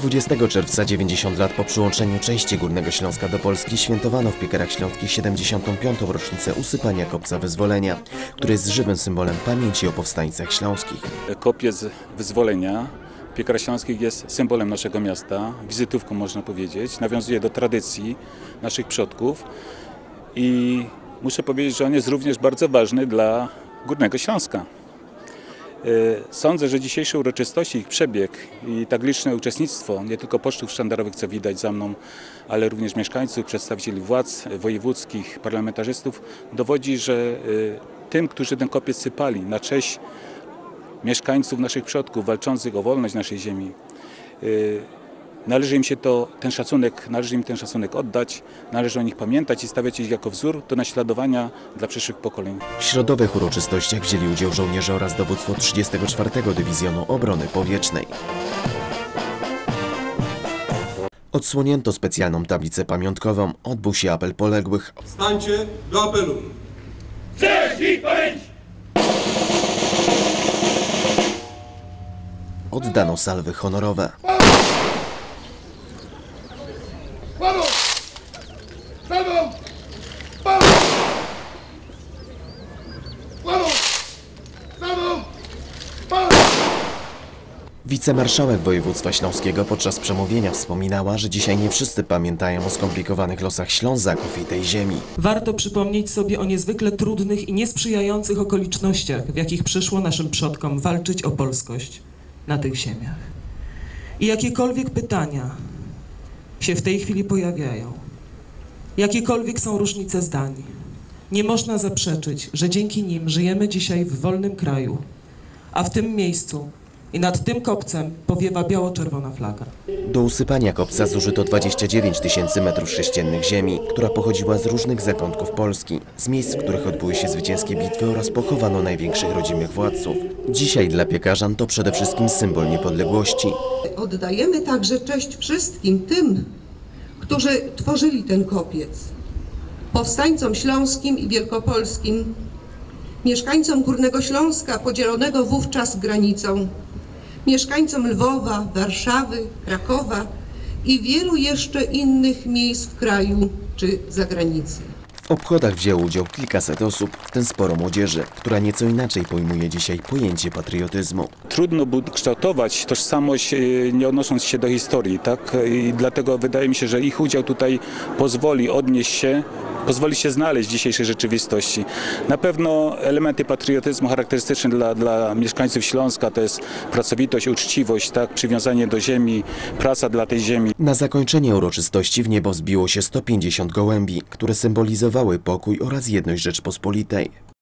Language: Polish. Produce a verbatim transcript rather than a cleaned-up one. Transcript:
dwudziestego czerwca, dziewięćdziesiąt lat po przyłączeniu części Górnego Śląska do Polski, świętowano w Piekarach Śląskich siedemdziesiątą piątą rocznicę usypania kopca Wyzwolenia, który jest żywym symbolem pamięci o powstańcach śląskich. Kopiec Wyzwolenia w Piekarach Śląskich jest symbolem naszego miasta, wizytówką można powiedzieć, nawiązuje do tradycji naszych przodków i muszę powiedzieć, że on jest również bardzo ważny dla Górnego Śląska. Sądzę, że dzisiejsze uroczystości, ich przebieg i tak liczne uczestnictwo nie tylko pocztów sztandarowych, co widać za mną, ale również mieszkańców, przedstawicieli władz wojewódzkich, parlamentarzystów, dowodzi, że tym, którzy ten kopiec sypali na cześć mieszkańców naszych przodków walczących o wolność naszej ziemi, należy im się to, ten szacunek, należy im ten szacunek oddać, należy o nich pamiętać i stawiać ich jako wzór do naśladowania dla przyszłych pokoleń. W środowych uroczystościach wzięli udział żołnierze oraz dowództwo trzydziestego czwartego Dywizjonu Obrony Powietrznej. Odsłonięto specjalną tablicę pamiątkową, odbył się apel poległych. Stańcie do apelu! Cześć ich pamięć! Oddano salwy honorowe. Panu! Salwą! Panu! Panu! Salwą! Panu! Wicemarszałek województwa śląskiego podczas przemówienia wspominała, że dzisiaj nie wszyscy pamiętają o skomplikowanych losach Ślązaków i tej ziemi. Warto przypomnieć sobie o niezwykle trudnych i niesprzyjających okolicznościach, w jakich przyszło naszym przodkom walczyć o polskość na tych ziemiach. I jakiekolwiek pytania się w tej chwili pojawiają, jakiekolwiek są różnice zdań, nie można zaprzeczyć, że dzięki nim żyjemy dzisiaj w wolnym kraju, a w tym miejscu i nad tym kopcem powiewa biało-czerwona flaga. Do usypania kopca zużyto dwadzieścia dziewięć tysięcy metrów sześciennych ziemi, która pochodziła z różnych zakątków Polski, z miejsc, w których odbyły się zwycięskie bitwy oraz pochowano największych rodzimych władców. Dzisiaj dla piekarzan to przede wszystkim symbol niepodległości. Oddajemy także cześć wszystkim tym, którzy tworzyli ten kopiec. Powstańcom śląskim i wielkopolskim, mieszkańcom Górnego Śląska podzielonego wówczas granicą, mieszkańcom Lwowa, Warszawy, Krakowa i wielu jeszcze innych miejsc w kraju czy za granicą. W obchodach wzięło udział kilkaset osób, w tym sporo młodzieży, która nieco inaczej pojmuje dzisiaj pojęcie patriotyzmu. Trudno było kształtować tożsamość, nie odnosząc się do historii, tak? I dlatego wydaje mi się, że ich udział tutaj pozwoli odnieść się, pozwoli się znaleźć w dzisiejszej rzeczywistości. Na pewno elementy patriotyzmu charakterystyczne dla, dla mieszkańców Śląska to jest pracowitość, uczciwość, tak? Przywiązanie do ziemi, praca dla tej ziemi. Na zakończenie uroczystości w niebo wzbiło się sto pięćdziesiąt gołębi, które symbolizowały pokój oraz jedność Rzeczpospolitej.